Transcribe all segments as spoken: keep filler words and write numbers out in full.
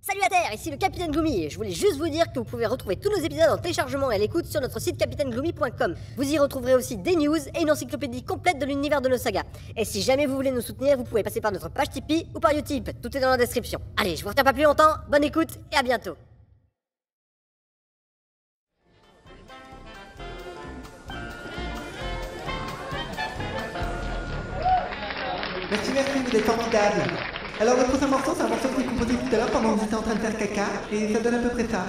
Salut à Terre, ici le Capitaine Gloomy. Je voulais juste vous dire que vous pouvez retrouver tous nos épisodes en téléchargement et à l'écoute sur notre site capitaine gloomy point com. Vous y retrouverez aussi des news et une encyclopédie complète de l'univers de nos sagas. Et si jamais vous voulez nous soutenir, vous pouvez passer par notre page Tipeee ou par Utip. Tout est dans la description. Allez, je vous retiens pas plus longtemps, bonne écoute et à bientôt. Merci, merci, vous êtes formidable. Alors le prochain morceau, c'est un morceau que j'ai composé tout à l'heure pendant que j'étais en train de faire caca, et ça donne à peu près ça.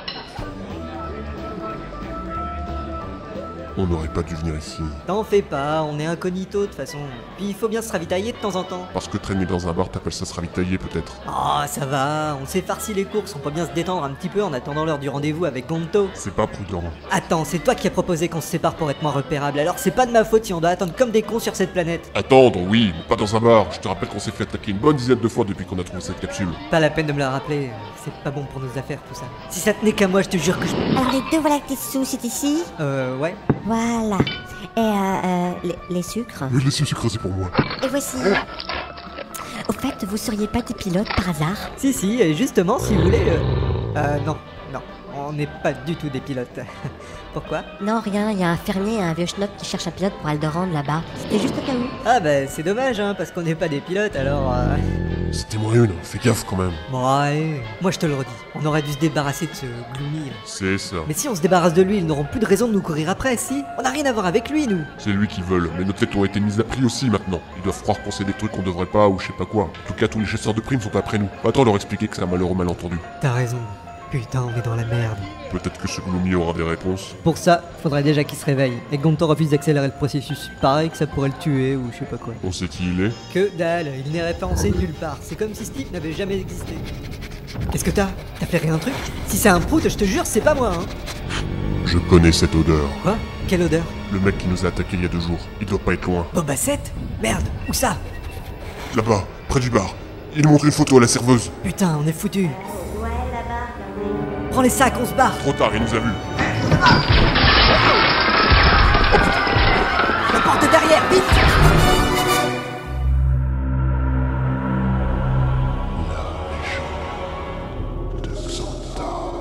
On n'aurait pas dû venir ici. T'en fais pas, on est incognito de toute façon. Puis il faut bien se ravitailler de temps en temps. Parce que traîner dans un bar, t'appelles ça se ravitailler peut-être. Oh, ça va, on s'est farci les courses, on peut bien se détendre un petit peu en attendant l'heure du rendez-vous avec Gonto. C'est pas prudent. Attends, c'est toi qui as proposé qu'on se sépare pour être moins repérable, alors c'est pas de ma faute si on doit attendre comme des cons sur cette planète. Attendre, oui, mais pas dans un bar. Je te rappelle qu'on s'est fait attaquer une bonne dizaine de fois depuis qu'on a trouvé cette capsule. Pas la peine de me la rappeler, c'est pas bon pour nos affaires tout ça. Si ça tenait qu'à moi, je te jure que je... Alors les deux voilà tes sous, c'est ici. Euh, ouais. Voilà. Et euh, euh les, les sucres. Oui, laissez sucre, c'est pour moi. Et voici. Au fait, vous seriez pas des pilotes par hasard? Si, si, et justement, si vous voulez... Euh, euh non, non, on n'est pas du tout des pilotes. Pourquoi? Non, rien, il y a un fermier et un vieux schnock qui cherche un pilote pour Alderaan là-bas. C'était juste au cas où. Ah bah c'est dommage, hein, parce qu'on n'est pas des pilotes, alors... Euh... C'était moi une, fais gaffe quand même. Bon, allez, moi je te le redis, on aurait dû se débarrasser de ce Gloomy là. C'est ça. Mais si on se débarrasse de lui, ils n'auront plus de raison de nous courir après, si? On n'a rien à voir avec lui, nous. C'est lui qui veulent, mais nos têtes ont été mises à prix aussi maintenant. Ils doivent croire qu'on sait des trucs qu'on devrait pas ou je sais pas quoi. En tout cas, tous les chasseurs de primes sont après nous. Pas attends leur expliquer que c'est un malheureux malentendu. T'as raison. Putain, on est dans la merde. Peut-être que ce Gloomy aura des réponses. Pour ça, faudrait déjà qu'il se réveille. Et Gonto refuse d'accélérer le processus. Pareil que ça pourrait le tuer ou je sais pas quoi. On sait qui il est. Que dalle, il n'est référencé nulle part. C'est comme si Steve n'avait jamais existé. Qu'est-ce que t'as? T'as fait rien un truc? Si c'est un prout, je te jure, c'est pas moi, hein. Je connais cette odeur. Quoi? Quelle odeur? Le mec qui nous a attaqué il y a deux jours. Il doit pas être loin. Boba Fett? Merde, où ça? Là-bas, près du bar. Il montre une photo à la serveuse. Putain, on est foutu. Prends les sacs, on se barre. Trop tard, il nous a vus. La porte est derrière, vite. La légende de Xanta.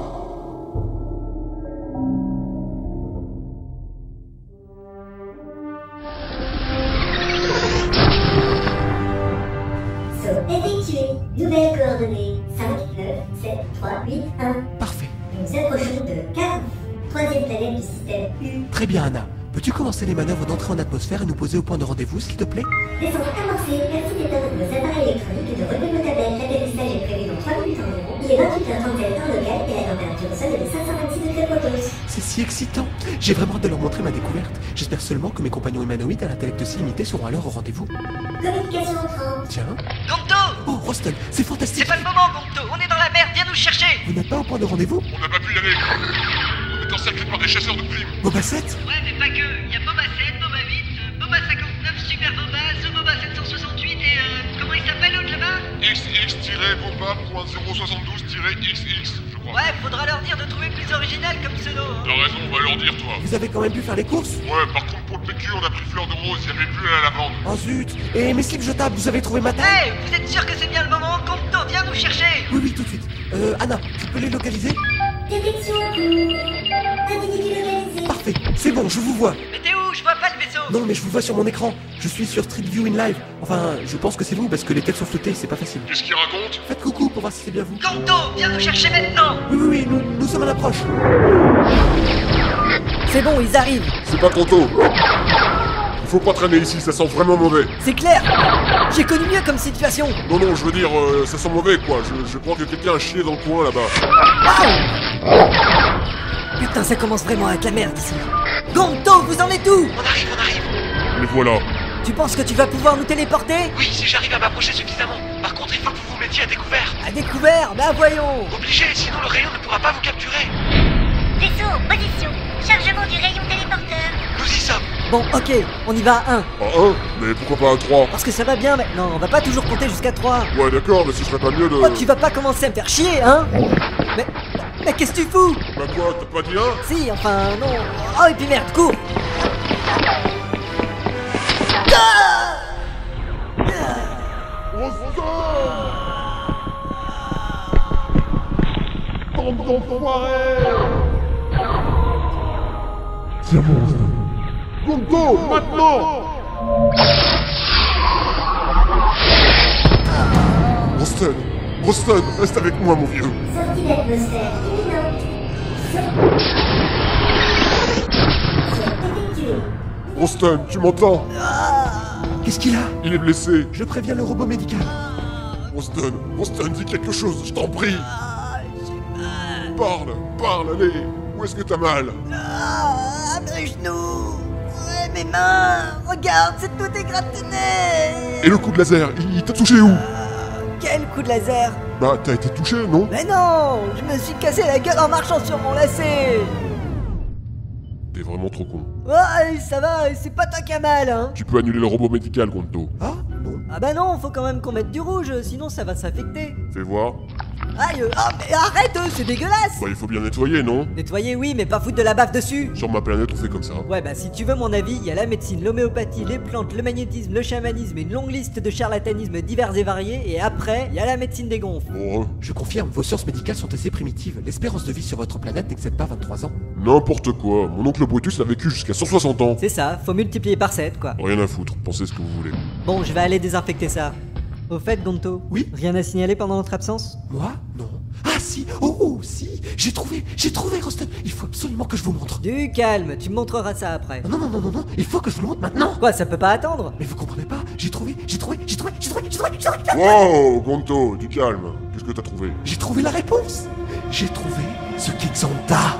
Saut effectué. Nouvelles coordonnées cinq, neuf, sept, trois, huit, un. Parfait. Nous approchons de Caron, troisième planète du système U. Très bien, Anna. Peux-tu commencer les manœuvres d'entrée en atmosphère et nous poser au point de rendez-vous, s'il te plaît? Descente amorcée. Merci d'éteindre vos appareils électroniques et de relever vos tablettes. L'atterrissage est prévu dans trois minutes environ. Il est vingt-huit heures trente-sept heure locale et la température au sol est de cinq cent vingt-six degrés Protos. C'est si excitant. J'ai vraiment hâte de leur montrer ma découverte. J'espère seulement que mes compagnons humanoïdes à l'intellect si limité seront alors au rendez-vous. Communication entrante. Tiens. Gonto! Oh, Roston, c'est fantastique. C'est pas le moment, Gonto. On est dans la merde, viens nous chercher. Vous n'êtes pas au point de rendez-vous? On n'a pas pu y aller. On est encerclé par des chasseurs de primes. Boba Fett? Ouais, mais pas que. Il y a Boba sept, Boba huit, euh, Boba cinquante-neuf, Super Boba, The Boba sept cent soixante-huit et euh, comment il s'appelle l'autre là-bas? X X-Boba point zéro soixante-douze X X, je crois. Ouais, faudra leur dire de trouver plus original comme pseudo. Hein. T'as raison, on va leur dire, toi. Vous avez quand même pu faire les courses? Ouais, par contre, pour le P Q, on a pris fleur de rose, il y avait plus à la lavande. Oh zut. Et mes slips jetables, vous avez trouvé ma taille? Hey, vous êtes sûr que c'est bien le moment? Gonto, viens nous chercher. Oui, oui, tout de suite. Euh, Anna, tu peux les localiser? Détection en cours. Individu localisé. Parfait, c'est bon, je vous vois. Mais t'es où? Je vois pas le vaisseau. Non, mais je vous vois sur mon écran. Je suis sur Street View in Live. Enfin, je pense que c'est vous parce que les têtes sont flottées, c'est pas facile. Qu'est-ce qu'il raconte? Faites coucou pour voir si c'est bien vous. Gonto, viens nous chercher maintenant. Oui, oui, oui, nous, nous sommes à l'approche. C'est bon, ils arrivent. C'est pas trop tôt. Il faut pas traîner ici, ça sent vraiment mauvais. C'est clair. J'ai connu mieux comme situation. Non, non, je veux dire, euh, ça sent mauvais, quoi. Je, je crois que quelqu'un a chié dans le coin, là-bas. Putain, ça commence vraiment à être la merde ici. Gonto, vous en êtes où? On arrive, on arrive. Les voilà. Tu penses que tu vas pouvoir nous téléporter? Oui, si j'arrive à m'approcher suffisamment. Par contre, il faut que vous vous mettiez à découvert. À découvert? Bah voyons. Obligé, sinon le rayon ne pourra pas vous capturer. Vaisseau en position. Chargement du rayon téléporteur. Nous y sommes. Bon, ok, on y va à un. À un? Mais pourquoi pas à trois? Parce que ça va bien maintenant, on va pas toujours compter jusqu'à trois. Ouais, d'accord, mais ce serait pas mieux de... Oh, tu vas pas commencer à me faire chier, hein? Mais... Mais qu'est-ce que tu fous? Bah quoi, t'as pas dit un? Si, enfin, non. Oh, et puis merde, cours. Oh, Bande d'enfoirés! Tiens bon, Gonto, maintenant! Roston, Roston, reste avec moi, mon vieux. Sortie d'atmosphère imminente. Saut effectué. Roston, tu m'entends? Qu'est-ce qu'il a? Il est blessé. Je préviens le robot médical. Roston, Roston, dis quelque chose, je t'en prie. Parle, parle, allez. Où est-ce que t'as mal? Ah, mes genoux. Ouais, mes mains. Regarde, c'est tout égratigné. Et le coup de laser, il, il t'a touché où? Quel coup de laser? Bah, t'as été touché, non? Mais non, je me suis cassé la gueule en marchant sur mon lacet. T'es vraiment trop con. Ouais, ça va, c'est pas toi qui as mal, hein. Tu peux annuler le robot médical, Gonto. Ah, bon. Ah bah non, faut quand même qu'on mette du rouge, sinon ça va s'infecter. Fais voir. Aïe, euh, ah mais arrête, euh, c'est dégueulasse. Bah, il faut bien nettoyer, non? Nettoyer oui, mais pas foutre de la baffe dessus. Sur ma planète, on fait comme ça. Ouais bah si tu veux mon avis, il y a la médecine, l'homéopathie, les plantes, le magnétisme, le chamanisme et une longue liste de charlatanismes divers et variés. Et après, il y a la médecine des gonfles. Bon, Je confirme, vos sciences médicales sont assez primitives. L'espérance de vie sur votre planète n'excède pas vingt-trois ans. n'importe quoi. Mon oncle Brutus a vécu jusqu'à cent soixante ans. C'est ça, faut multiplier par sept quoi. Rien à foutre, pensez ce que vous voulez. Bon, je vais aller désinfecter ça. Au fait, Gonto. Oui? Rien à signaler pendant notre absence? Moi? Non. Ah si! Oh, oh si! J'ai trouvé! J'ai trouvé, Roston! Il faut absolument que je vous montre! Du calme, tu me montreras ça après. Non, non, non, non, non! Il faut que je vous le montre maintenant! Quoi, ça peut pas attendre? Mais vous comprenez pas? J'ai trouvé! J'ai trouvé! J'ai trouvé! J'ai trouvé! J'ai trouvé! J'ai trouvé! Wow, Gonto, du calme. Qu'est-ce que t'as trouvé? J'ai trouvé la réponse! J'ai trouvé ce qu'est Xanta!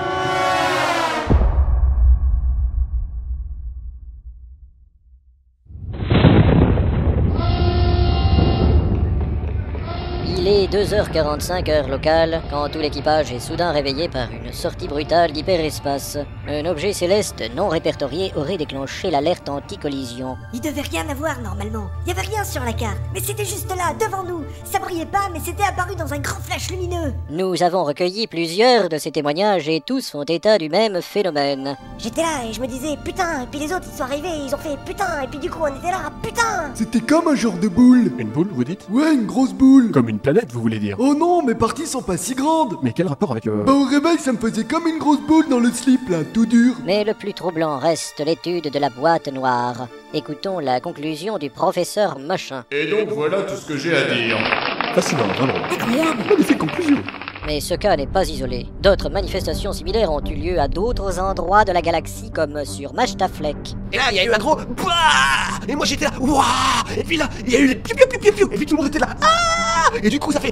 Il est deux heures quarante-cinq heure locale quand tout l'équipage est soudain réveillé par une sortie brutale d'hyperespace. Un objet céleste non répertorié aurait déclenché l'alerte anti-collision. Il devait rien avoir normalement. Il y avait rien sur la carte. Mais c'était juste là, devant nous. Ça brillait pas, mais c'était apparu dans un grand flash lumineux. Nous avons recueilli plusieurs de ces témoignages et tous font état du même phénomène. J'étais là et je me disais putain. Et puis les autres ils sont arrivés, ils ont fait putain. Et puis du coup on était là, putain. C'était comme un genre de boule. Une boule, vous dites? Ouais, une grosse boule. Comme une planète, vous voulez dire? Oh non, mes parties sont pas si grandes. Mais quel rapport avec... Euh... Bah au réveil, ça me faisait comme une grosse boule dans le slip là, tout dur. Mais le plus troublant reste l'étude de la boîte noire. Écoutons la conclusion du professeur Machin. Et donc voilà tout ce que j'ai à dire. Fascinant, vraiment. Incroyable. Magnifique conclusion. Mais ce cas n'est pas isolé. D'autres manifestations similaires ont eu lieu à d'autres endroits de la galaxie, comme sur Machtafleck. Et là, il y a eu un gros Bouah. Et moi j'étais là, waouh. Et puis là, il y a eu les piou piou piou piou piou. Et puis tout le monde était là, ah. Et du coup ça fait...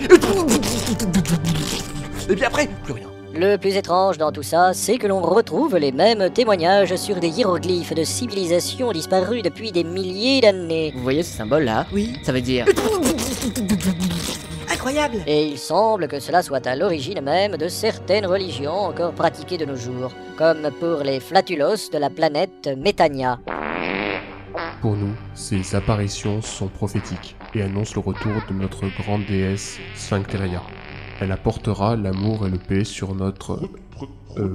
Et puis après, plus rien. Le plus étrange dans tout ça, c'est que l'on retrouve les mêmes témoignages sur des hiéroglyphes de civilisations disparues depuis des milliers d'années. Vous voyez ce symbole là? Oui. Ça veut dire... Incroyable. Et il semble que cela soit à l'origine même de certaines religions encore pratiquées de nos jours, comme pour les flatulos de la planète Métania. Pour nous, ces apparitions sont prophétiques et annoncent le retour de notre grande déesse Sphincteria. Elle apportera l'amour et le paix sur notre... Euh...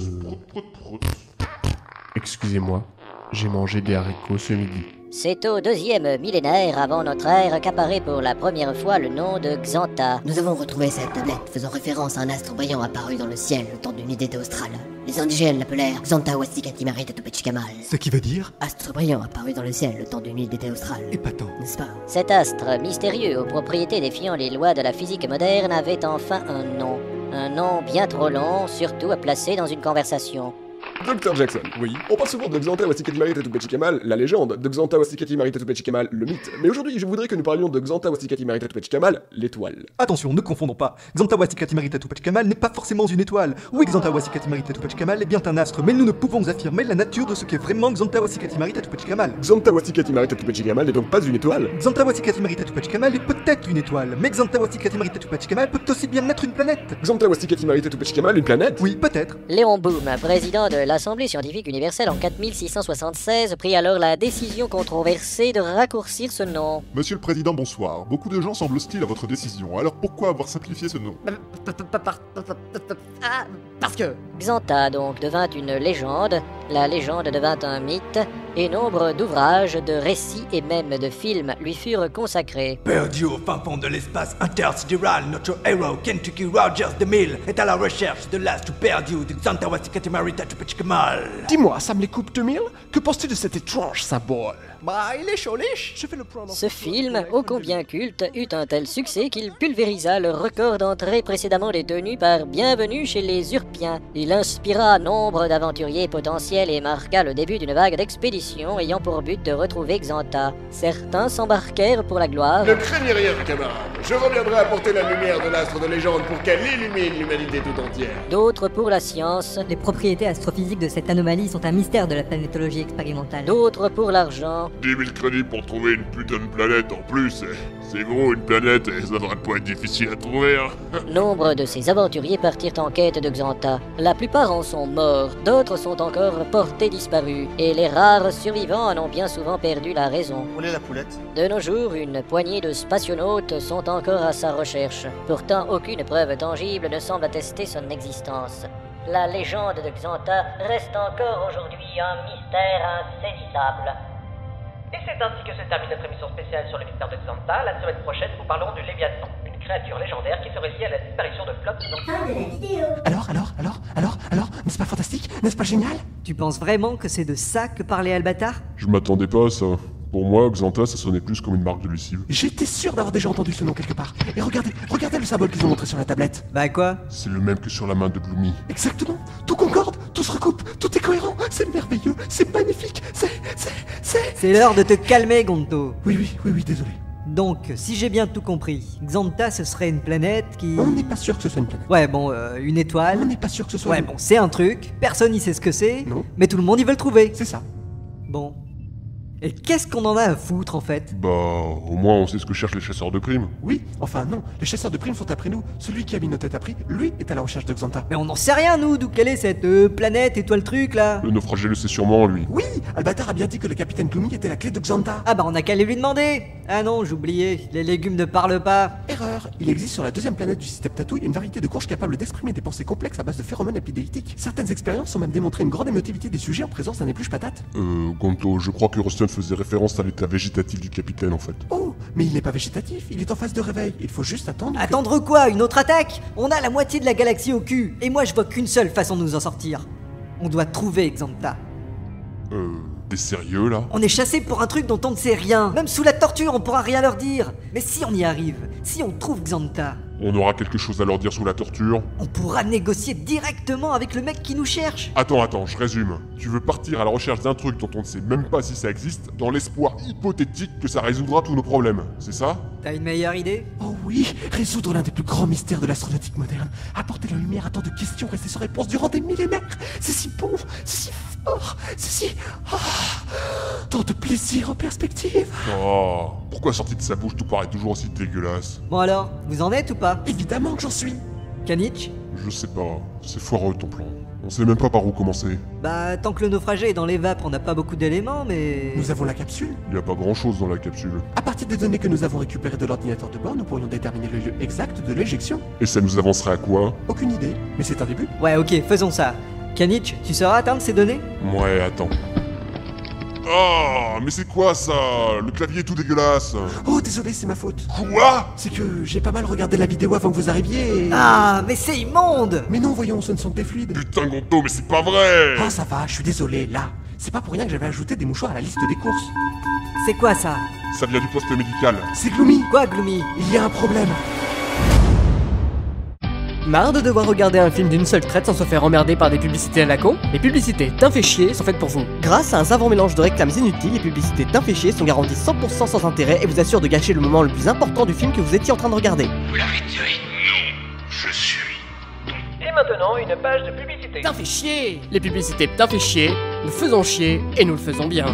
Excusez-moi, j'ai mangé des haricots ce midi. C'est au deuxième millénaire avant notre ère qu'apparaît pour la première fois le nom de Xanta. Nous avons retrouvé cette tablette faisant référence à un astre brillant apparu dans le ciel le temps d'une idée australe. Les indigènes l'appelèrent Xanta Wastikati Marita Tupechikamal. Ce qui veut dire? Astre brillant apparu dans le ciel le temps d'une idée australe. Épatant. N'est-ce pas? Cet astre mystérieux aux propriétés défiant les lois de la physique moderne avait enfin un nom. Un nom bien trop long, surtout à placer dans une conversation. Docteur Jackson, oui. On parle souvent de Xanta Wastikati Marita Tupechikamal, la légende, de Xanta Wastikati Marita Tupechikamal, le mythe. Mais aujourd'hui, je voudrais que nous parlions de Xanta Wastikati Marita Tupechikamal, l'étoile. Attention, ne confondons pas. Xanta Wastikati Marita Tupechikamal n'est pas forcément une étoile. Oui, Xanta Wastikati Marita Tupechikamal est bien un astre, mais nous ne pouvons affirmer la nature de ce qu'est vraiment Xanta Wastikati Marita Tupechikamal. Xanta Wastikati Marita Tupechikamal n'est donc pas une étoile. Xanta Wastikati Marita Tupechikamal est peut-être une étoile, mais Xanta Wastikati Marita Tupechikamal peut aussi bien être une planète. Xanta Wastikati Marita Tupechikamal, une planète? Oui, peut-être. Léon Boom, président de l'Assemblée scientifique universelle en quatre mille six cent soixante-seize, prit alors la décision controversée de raccourcir ce nom. Monsieur le Président, bonsoir. Beaucoup de gens semblent hostiles à votre décision, alors pourquoi avoir simplifié ce nom? Ah, parce que... Xanta donc devint une légende, la légende devint un mythe, et nombre d'ouvrages, de récits et même de films lui furent consacrés. Perdu au fin fond de l'espace intersidéral, notre héros Kentucky Rogers DeMille est à la recherche de l'astre perdu de Xanta Wasikati Marita Tupachikamal. Dis-moi, Sam l'écoupe DeMille, que penses-tu de cet étrange symbole? Bah, il est choliche. Je fais le point. Ce film, ô combien culte, eut un tel succès qu'il pulvérisa le record d'entrée précédemment détenu par Bienvenue chez les Urpiens. Il inspira nombre d'aventuriers potentiels et marqua le début d'une vague d'expéditions ayant pour but de retrouver Xanta. Certains s'embarquèrent pour la gloire. Ne craignez rien, camarade. Je reviendrai apporter la lumière de l'astre de légende pour qu'elle illumine l'humanité tout entière. D'autres pour la science. Les propriétés astrophysiques de cette anomalie sont un mystère de la planétologie expérimentale. D'autres pour l'argent. dix mille crédits pour trouver une putain de planète en plus. C'est gros une planète et ça devrait pas être difficile à trouver. Hein. Nombre de ces aventuriers partirent en quête de Xanta. La plupart en sont morts, d'autres sont encore portés disparus, et les rares survivants en ont bien souvent perdu la raison. Où est la poulette? De nos jours, une poignée de spationautes sont encore à sa recherche. Pourtant, aucune preuve tangible ne semble attester son existence. La légende de Xanta reste encore aujourd'hui un mystère insaisissable. Et c'est ainsi que se termine notre émission spéciale sur le mystère de Xanta. La semaine prochaine, nous parlerons du Léviathan, une créature légendaire qui serait liée à la disparition de flottes dans... Alors, alors, alors, alors, alors, n'est-ce pas fantastique? N'est-ce pas génial? Tu penses vraiment que c'est de ça que parlait Albatar? Je m'attendais pas à ça. Pour moi, Xanta, ça sonnait plus comme une marque de lessive. J'étais sûr d'avoir déjà entendu ce nom quelque part. Et regardez, regardez le symbole qu'ils ont montré sur la tablette. Bah quoi? C'est le même que sur la main de Gloomy. Exactement. Tout concorde, tout se recoupe, tout est cohérent. C'est merveilleux, c'est magnifique, c'est... c'est... c'est... C'est l'heure de te calmer, Gonto. Oui, oui, oui, oui, désolé. Donc, si j'ai bien tout compris, Xanta ce serait une planète qui... On n'est pas sûr que ce soit une planète. Ouais, bon, euh, une étoile... On n'est pas sûr que ce soit... Ouais, une... bon, c'est un truc, personne n'y sait ce que c'est... Non. Mais tout le monde y veut le trouver. C'est ça. Bon... Et qu'est-ce qu'on en a à foutre en fait? Bah, au moins on sait ce que cherchent les chasseurs de primes. Oui, enfin non, les chasseurs de primes sont après nous. Celui qui a mis nos têtes à prix, lui, est à la recherche de Xanta. Mais on n'en sait rien nous, d'où quelle est cette euh, planète, étoile truc là? Le naufragé le sait sûrement, lui. Oui, Albatar a bien dit que le capitaine Gloomy était la clé de Xanta. Ah bah on a qu'à aller lui demander. Ah non, j'oubliais, les légumes ne parlent pas. Erreur, il existe sur la deuxième planète du système Tatooine une variété de courges capables d'exprimer des pensées complexes à base de phéromones épidéictiques. Certaines expériences ont même démontré une grande émotivité des sujets en présence d'un épluche patate. Euh, Gonto, je crois que Ruston faisait référence à l'état végétatif du capitaine en fait. Oh, mais il n'est pas végétatif, il est en phase de réveil, il faut juste attendre... Attendre que... quoi? Une autre attaque? On a la moitié de la galaxie au cul, et moi je vois qu'une seule façon de nous en sortir. On doit trouver Xanta. Euh... T'es sérieux là? On est chassé pour un truc dont on ne sait rien. Même sous la torture, on pourra rien leur dire. Mais si on y arrive, si on trouve Xanta... On aura quelque chose à leur dire sous la torture. On pourra négocier directement avec le mec qui nous cherche. Attends, attends, je résume. Tu veux partir à la recherche d'un truc dont on ne sait même pas si ça existe, dans l'espoir hypothétique que ça résoudra tous nos problèmes, c'est ça? T'as une meilleure idée? Oh oui, résoudre l'un des plus grands mystères de l'astronautique moderne. Apporter la lumière à tant de questions restées sans réponse durant des millénaires. C'est si bon, c'est si fort, c'est si... Oh, tant de plaisir en perspective. Oh, pourquoi sorti de sa bouche tout paraît toujours aussi dégueulasse? Bon alors, vous en êtes ou pas? Évidemment que j'en suis. Kanich? Je sais pas, c'est foireux ton plan. On sait même pas par où commencer. Bah, tant que le naufragé est dans les vapes, on n'a pas beaucoup d'éléments, mais... Nous avons la capsule. Il y a pas grand chose dans la capsule. À partir des données que nous avons récupérées de l'ordinateur de bord, nous pourrions déterminer le lieu exact de l'éjection. Et ça nous avancerait à quoi? Aucune idée, mais c'est un début. Ouais, ok, faisons ça. Kanich, tu sauras atteindre ces données? Ouais, attends. Oh, mais c'est quoi ça? Le clavier est tout dégueulasse. Oh, désolé, c'est ma faute. Quoi? C'est que j'ai pas mal regardé la vidéo avant que vous arriviez et... Ah, mais c'est immonde! Mais non, voyons, ce ne sont que des fluides. Putain, Gonto, mais c'est pas vrai! Ah, ça va, je suis désolé, là. C'est pas pour rien que j'avais ajouté des mouchoirs à la liste des courses. C'est quoi ça? Ça vient du poste médical. C'est Gloomy. Quoi, Gloomy? Il y a un problème. Marre de devoir regarder un film d'une seule traite sans se faire emmerder par des publicités à la con? Les publicités d'un fait chier sont faites pour vous. Grâce à un savant mélange de réclames inutiles, les publicités d'un fait chier sont garanties cent pour cent sans intérêt et vous assurent de gâcher le moment le plus important du film que vous étiez en train de regarder. Vous l'avez tué? Non, je suis. Et maintenant, une page de publicité. D'un fait chier! Les publicités d'un fait chier, nous faisons chier et nous le faisons bien.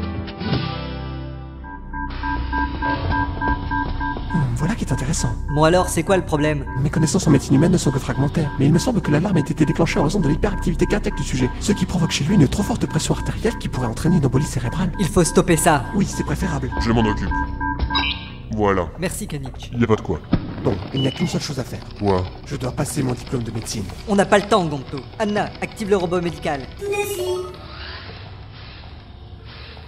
Voilà qui est intéressant. Bon alors, c'est quoi le problème? Mes connaissances en médecine humaine ne sont que fragmentaires, mais il me semble que l'alarme a été déclenchée en raison de l'hyperactivité cardiaque du sujet, ce qui provoque chez lui une trop forte pression artérielle qui pourrait entraîner une embolie cérébrale. Il faut stopper ça. Oui, c'est préférable. Je m'en occupe. Voilà. Merci, Kanich. Y a pas de quoi. Bon, il n'y a qu'une seule chose à faire. Quoi? Je dois passer mon diplôme de médecine. On n'a pas le temps, Gonto. Anna, active le robot médical.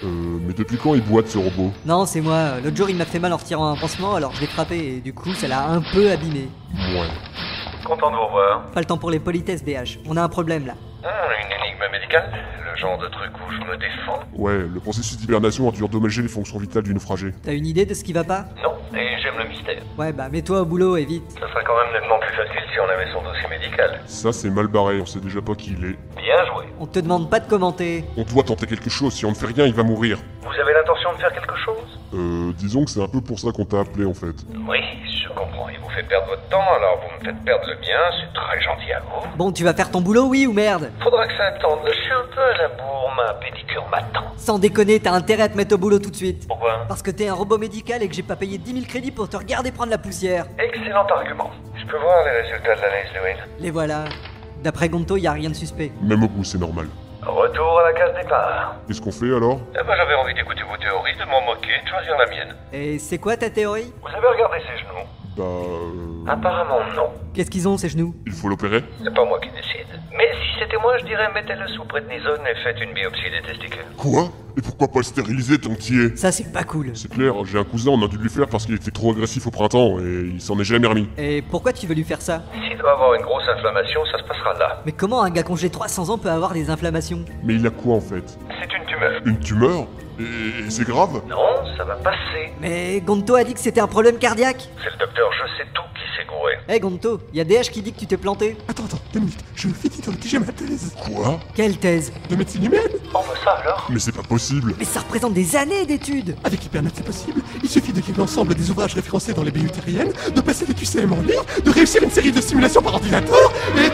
Euh, mais depuis quand il boite ce robot? Non, c'est moi. L'autre jour, il m'a fait mal en retirant un pansement, alors je l'ai frappé et du coup, ça l'a un peu abîmé. Ouais. Content de vous revoir. Pas le temps pour les politesses, D H. On a un problème là. Ah, une énigme médicale? Le genre de truc où je me défends? Ouais, le processus d'hibernation a dû endommager les fonctions vitales du naufragé. T'as une idée de ce qui va pas? Non, et j'aime le mystère. Ouais, bah mets-toi au boulot et vite. Ça serait quand même nettement plus facile si on avait son dossier médical. Ça, c'est mal barré, on sait déjà pas qui il est. Bien joué. On te demande pas de commenter. On doit tenter quelque chose, si on ne fait rien, il va mourir. Vous avez l'intention de faire quelque chose? Euh, disons que c'est un peu pour ça qu'on t'a appelé en fait. Oui, je comprends. Il vous fait perdre votre temps, alors vous me faites perdre le mien, c'est très gentil à vous. Bon, tu vas faire ton boulot, oui ou merde? Faudra que ça attende, je suis un peu à la bourre, ma pédicure m'attend. Sans déconner, t'as intérêt à te mettre au boulot tout de suite. Pourquoi? Parce que t'es un robot médical et que j'ai pas payé dix mille crédits pour te regarder prendre la poussière. Excellent argument. Je peux voir les résultats de l'analyse Lewin? Les voilà. D'après Gonto, y a rien de suspect. Même au bout, c'est normal. Retour à la case départ. Qu'est-ce qu'on fait alors? Eh ben j'avais envie d'écouter vos théories, de m'en moquer, de choisir la mienne. Et c'est quoi ta théorie? Vous avez regardé ses genoux? Bah... Euh... Apparemment non. Qu'est-ce qu'ils ont ces genoux? Il faut l'opérer? C'est pas moi qui décide. Mais si c'était moi, je dirais mettez-le sous prednisone et faites une biopsie des testicules. Quoi? Et pourquoi pas le stériliser tant que t'y es? Ça c'est pas cool. C'est clair, j'ai un cousin, on a dû lui faire parce qu'il était trop agressif au printemps et il s'en est jamais remis. Et pourquoi tu veux lui faire ça? S'il doit avoir une grosse inflammation, ça se passera là. Mais comment un gars congé trois cents ans peut avoir des inflammations? Mais il a quoi en fait? C'est une tumeur. Une tumeur? Et, et c'est grave? Non, ça va passer. Mais Gonto a dit que c'était un problème cardiaque. C'est le docteur Je sais tout qui s'est gouré. Eh hey, Gonto, y a D H qui dit que tu t'es planté. Attends, attends, deux minutes, je finis de rédiger ma thèse. Quoi? Quelle thèse? De médecine humaine. Oh bah ça alors? Mais c'est pas possible. Mais ça représente des années d'études. Avec Hypernet c'est possible, il suffit de lire l'ensemble des ouvrages référencés dans les B U terriennes, de passer des Q C M en ligne, de réussir une série de simulations par ordinateur, et...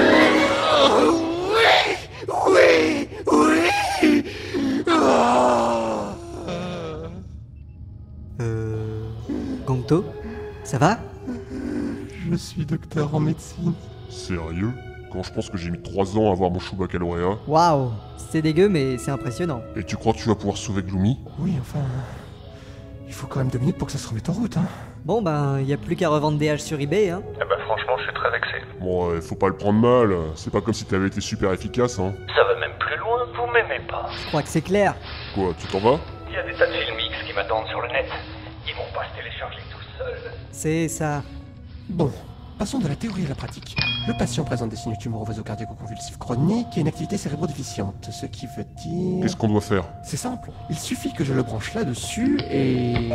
Oh, oui, oui, oui. Oh. Euh... Gonto, ça va? Je suis docteur en médecine. Sérieux? Quand je pense que j'ai mis trois ans à avoir mon chou baccalauréat. Waouh, c'est dégueu mais c'est impressionnant. Et tu crois que tu vas pouvoir sauver Gloomy? Oui, enfin... Il faut quand même deux minutes pour que ça se remette en route, hein. Bon ben, y a plus qu'à revendre D H sur eBay, hein. Eh ben franchement, je suis très vexé. Bon, euh, faut pas le prendre mal, c'est pas comme si t'avais été super efficace, hein. Ça va même plus loin, vous m'aimez pas. Je crois que c'est clair. Quoi, tu t'en vas? Il y a des tas de filmix qui m'attendent sur le net. Ils vont pas se télécharger tout seuls. C'est ça. Bon, passons de la théorie à la pratique. Le patient présente des signes tumoraux vasocardiaco-convulsifs chroniques et une activité cérébrodéficiente, ce qui veut dire... Qu'est-ce qu'on doit faire? C'est simple, il suffit que je le branche là-dessus et...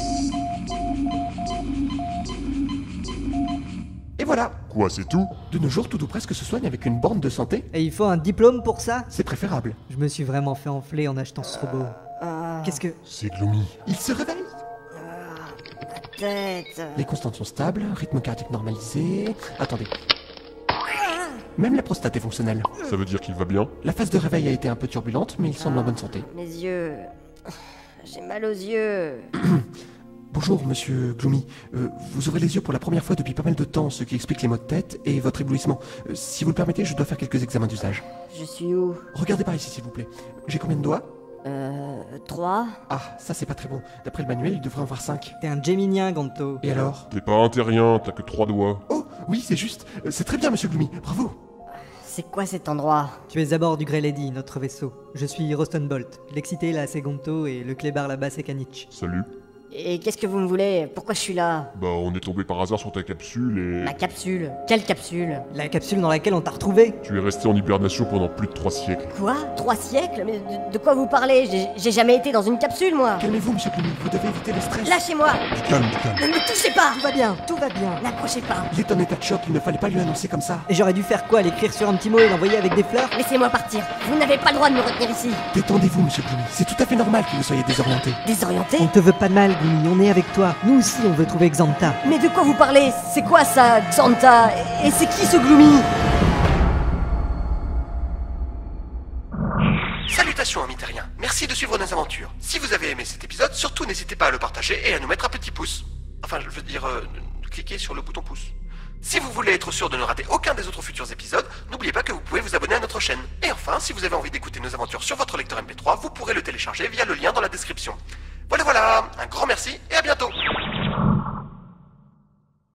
Et voilà. Quoi, c'est tout? De nos jours, tout ou presque se soigne avec une borne de santé. Et il faut un diplôme pour ça? C'est préférable. Je me suis vraiment fait enfler en achetant ce robot. Ah, Qu'est-ce que... C'est Gloomy. Il se réveille. ma tête. Les constantes sont stables, rythme cardiaque normalisé... Attendez. Même la prostate est fonctionnelle. Ça veut dire qu'il va bien? La phase de réveil a été un peu turbulente, mais il semble en bonne santé. Mes yeux... J'ai mal aux yeux. Bonjour, monsieur Gloomy. Euh, vous ouvrez les yeux pour la première fois depuis pas mal de temps, ce qui explique les maux de tête et votre éblouissement. Euh, si vous le permettez, je dois faire quelques examens d'usage. Je suis où? Regardez par ici, s'il vous plaît. J'ai combien de doigts? Euh... Trois? Ah, ça c'est pas très bon. D'après le manuel, il devrait en avoir cinq. T'es un Géminien, Gonto. Et alors? T'es pas un terrien, t'as que trois doigts. Oh, oui, c'est juste. Euh, C'est très bien, monsieur Gloomy. Bravo. C'est quoi cet endroit? Tu es à bord du Grey Lady, notre vaisseau. Je suis Rostenbolt. L'excité là c'est Gonto et le clébard là-bas c'est Kanich. Salut. Et qu'est-ce que vous me voulez? Pourquoi je suis là? Bah, on est tombé par hasard sur ta capsule et... Ma capsule? Quelle capsule? La capsule dans laquelle on t'a retrouvé. Tu es resté en hibernation pendant plus de trois siècles. Quoi? Trois siècles? Mais de, de quoi vous parlez? J'ai- J'ai jamais été dans une capsule, moi. Calmez-vous, monsieur Gloomy. Vous devez éviter le stress. Lâchez-moi! Du calme, du calme. Ne me touchez pas! Tout va bien, tout va bien. N'approchez pas! Il est en état de choc, il ne fallait pas lui annoncer comme ça. Et j'aurais dû faire quoi? L'écrire sur un petit mot et l'envoyer avec des fleurs? Laissez-moi partir! Vous n'avez pas le droit de me retenir ici! Détendez-vous, monsieur Gloomy. C'est tout à fait normal que vous soyez désorienté. Désorienté? On te veut pas de mal, Gloomy, on est avec toi. Nous aussi on veut trouver Xanta. Mais de quoi vous parlez? C'est quoi ça, Xanta? Et c'est qui ce Gloomy? Salutations, amis terriens. Merci de suivre nos aventures. Si vous avez aimé cet épisode, surtout n'hésitez pas à le partager et à nous mettre un petit pouce. Enfin, je veux dire, euh, cliquez sur le bouton pouce. Si vous voulez être sûr de ne rater aucun des autres futurs épisodes, n'oubliez pas que vous pouvez vous abonner à notre chaîne. Et enfin, si vous avez envie d'écouter nos aventures sur votre lecteur M P trois, vous pourrez le télécharger via le lien dans la description. Voilà, voilà, un grand merci et à bientôt.